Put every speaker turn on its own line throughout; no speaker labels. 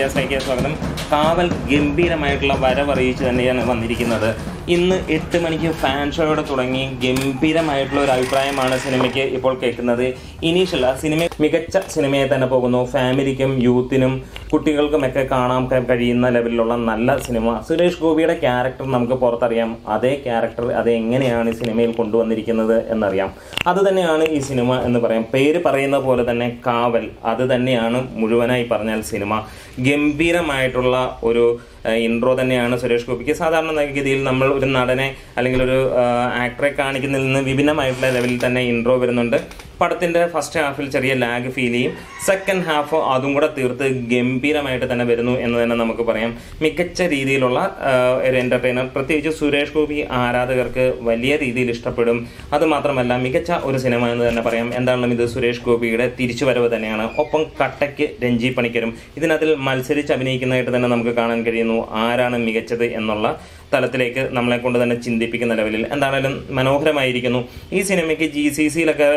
മീഡിയാസിലേക്ക് സ്വാഗതം. കാവൽ ഗംഭീരമായിട്ടുള്ള വരവറിയിച്ച് തന്നെയാണ് വന്നിരിക്കുന്നത്. ഇന്ന് 8 മണിക്ക് ഫാൻ ഷോയോടെ തുടങ്ങി ഗംഭീരമായിട്ടുള്ള ഒരു അഭിപ്രായമാണ് സിനിമയ്ക്ക് ഇപ്പോൾ കേൾക്കുന്നത്. ഇനീഷ്യൽ സിനിമ മികച്ച സിനിമയെ തന്നെ പോകുന്നു. ഫാമിലിക്കും യൂത്തിനും കുട്ടികൾക്കുമൊക്കെ കാണാൻ കഴിയുന്ന ലെവലിലുള്ള നല്ല സിനിമ. സുരേഷ് ഗോപിയുടെ ക്യാരക്ടർ നമുക്ക് പുറത്തറിയാം. അതേ ക്യാരക്ടർ അതെങ്ങനെയാണ് ഈ സിനിമയിൽ കൊണ്ടുവന്നിരിക്കുന്നത് എന്നറിയാം. അത് തന്നെയാണ് ഈ സിനിമ എന്ന് പറയാം. പേര് പറയുന്ന പോലെ തന്നെ കാവൽ, അത് തന്നെയാണ് മുഴുവനായി പറഞ്ഞാൽ സിനിമ. ഗംഭീരമായിട്ടുള്ള ഒരു ഇൻട്രോ തന്നെയാണ് സുരേഷ് ഗോപിക്ക്. സാധാരണ ഗതിയിൽ നമ്മൾ ഒരു നടനെ അല്ലെങ്കിൽ ഒരു ആക്ടറെ കാണിക്കുന്നതിൽ നിന്ന് വിഭിന്നമായിട്ടുള്ള ലെവലിൽ തന്നെ ഇൻട്രോ വരുന്നുണ്ട്. പടത്തിൻ്റെ ഫസ്റ്റ് ഹാഫിൽ ചെറിയ ലാഗ് ഫീൽ ചെയ്യും. സെക്കൻഡ് ഹാഫ് അതും കൂടെ തീർത്ത് ഗംഭീരമായിട്ട് തന്നെ വരുന്നു എന്ന് തന്നെ നമുക്ക് പറയാം. മികച്ച രീതിയിലുള്ള ഒരു എൻ്റർടൈനർ, പ്രത്യേകിച്ച് സുരേഷ് ഗോപി ആരാധകർക്ക് വലിയ രീതിയിൽ ഇഷ്ടപ്പെടും. അതുമാത്രമല്ല മികച്ച ഒരു സിനിമ എന്ന് തന്നെ പറയാം. എന്താണെങ്കിലും ഇത് സുരേഷ് ഗോപിയുടെ തിരിച്ചുവരവ് തന്നെയാണ്. ഒപ്പം കട്ടയ്ക്ക് രഞ്ജി പണിക്കരും ഇതിനകത്തിൽ മത്സരിച്ച് അഭിനയിക്കുന്നതായിട്ട് തന്നെ നമുക്ക് കാണാൻ കഴിയുന്നു. ആരാണ് മികച്ചത് എന്നുള്ള തലത്തിലേക്ക് നമ്മളെ കൊണ്ട് തന്നെ ചിന്തിപ്പിക്കുന്ന ലെവലിൽ എന്താണെങ്കിലും മനോഹരമായിരിക്കുന്നു. ഈ സിനിമയ്ക്ക് GCCയിലൊക്കെ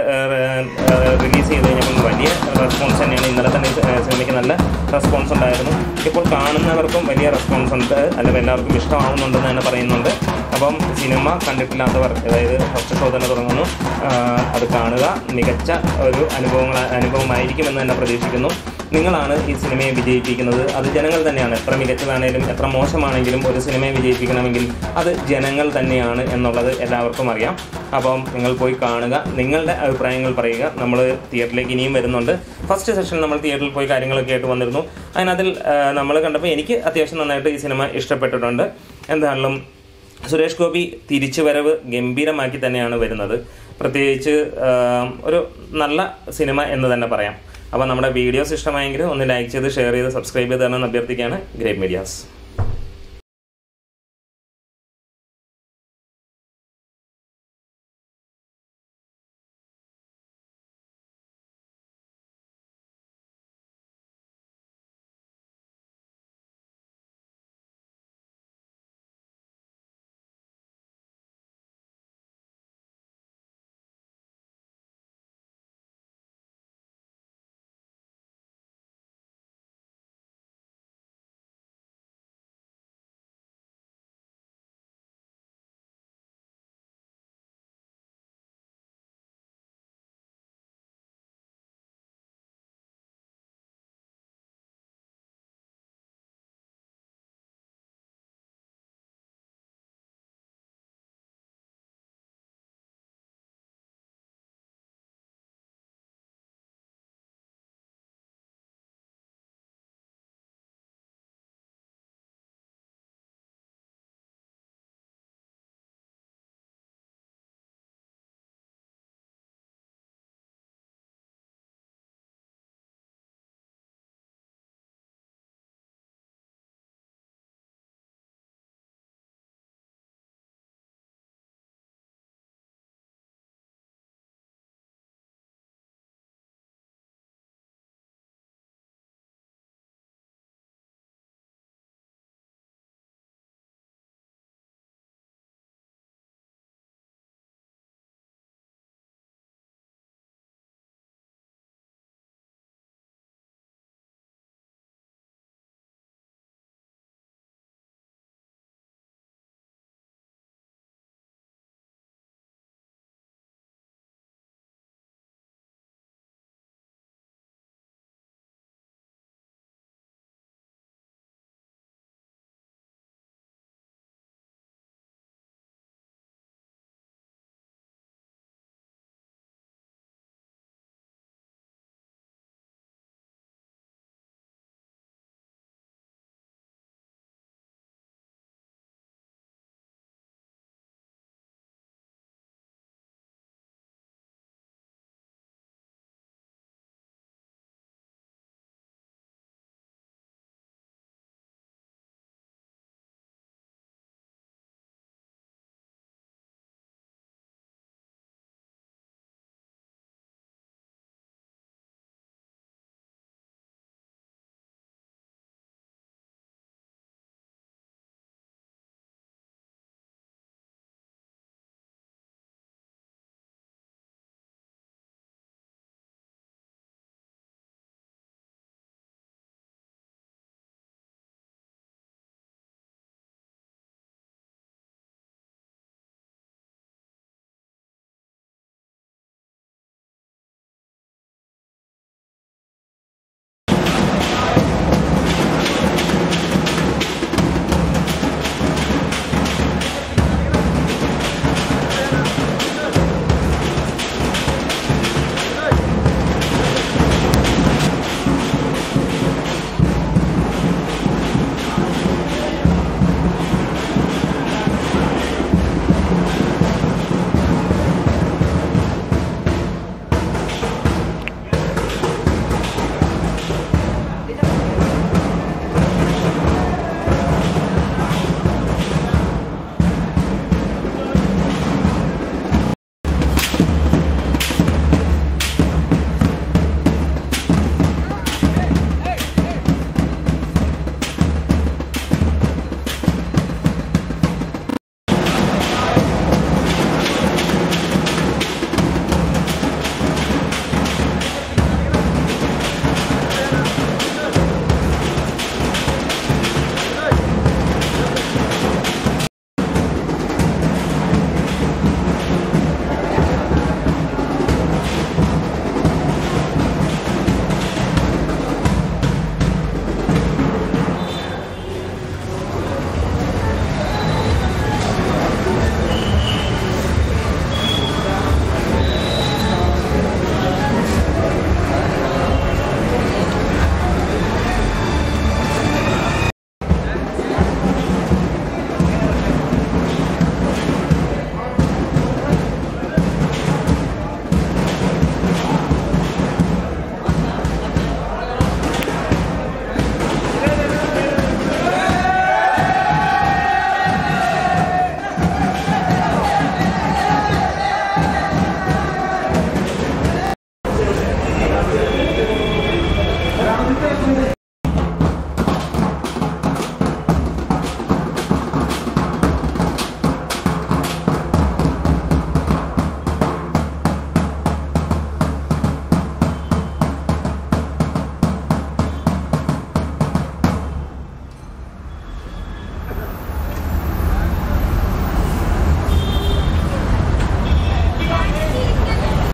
റിലീസ് ചെയ്ത് കഴിഞ്ഞപ്പോൾ വലിയ റെസ്പോൺസ് തന്നെയാണ്. ഇന്നലെ തന്നെ സിനിമയ്ക്ക് നല്ല റെസ്പോൺസ് ഉണ്ടായിരുന്നു. ഇപ്പോൾ കാണുന്നവർക്കും വലിയ റെസ്പോൺസ് ഉണ്ട്, അല്ലെങ്കിൽ എല്ലാവർക്കും ഇഷ്ടമാവുന്നുണ്ടെന്ന് തന്നെ പറയുന്നുണ്ട്. അപ്പം സിനിമ കണ്ടിട്ടില്ലാത്തവർ, അതായത് ഫസ്റ്റ് ഷോ തന്നെ തുടങ്ങുന്നു, അത് കാണുക. മികച്ച ഒരു അനുഭവമായിരിക്കുമെന്ന് തന്നെ പ്രതീക്ഷിക്കുന്നു. നിങ്ങളാണ് ഈ സിനിമയെ വിജയിപ്പിക്കുന്നത്. അത് ജനങ്ങൾ തന്നെയാണ്. എത്ര മികച്ചതാണെങ്കിലും എത്ര മോശമാണെങ്കിലും ഒരു സിനിമയെ വിജയിപ്പിക്കണമെങ്കിൽ അത് ജനങ്ങൾ തന്നെയാണ് എന്നുള്ളത് എല്ലാവർക്കും അറിയാം. അപ്പം നിങ്ങൾ പോയി കാണുക, നിങ്ങളുടെ അഭിപ്രായങ്ങൾ പറയുക. നമ്മൾ തിയേറ്ററിലേക്ക് ഇനിയും വരുന്നുണ്ട്. ഫസ്റ്റ് സെഷൻ നമ്മൾ തിയേറ്ററിൽ പോയി കാര്യങ്ങളൊക്കെ ആയിട്ട് വന്നിരുന്നു. അതിനകത്തിൽ നമ്മൾ കണ്ടപ്പോൾ എനിക്ക് അത്യാവശ്യം നന്നായിട്ട് ഈ സിനിമ ഇഷ്ടപ്പെട്ടിട്ടുണ്ട്. എന്താണെങ്കിലും സുരേഷ് ഗോപി തിരിച്ചുവരവ് ഗംഭീരമാക്കി തന്നെയാണ് വരുന്നത്. പ്രത്യേകിച്ച് ഒരു നല്ല സിനിമ എന്ന് തന്നെ പറയാം. അപ്പോൾ നമ്മുടെ വീഡിയോസ് ഇഷ്ടമായെങ്കിൽ ഒന്ന് ലൈക്ക് ചെയ്ത് ഷെയർ ചെയ്ത് സബ്സ്ക്രൈബ് ചെയ്ത് തന്നെ അഭ്യർത്ഥിക്കുകയാണ്. Grape medias.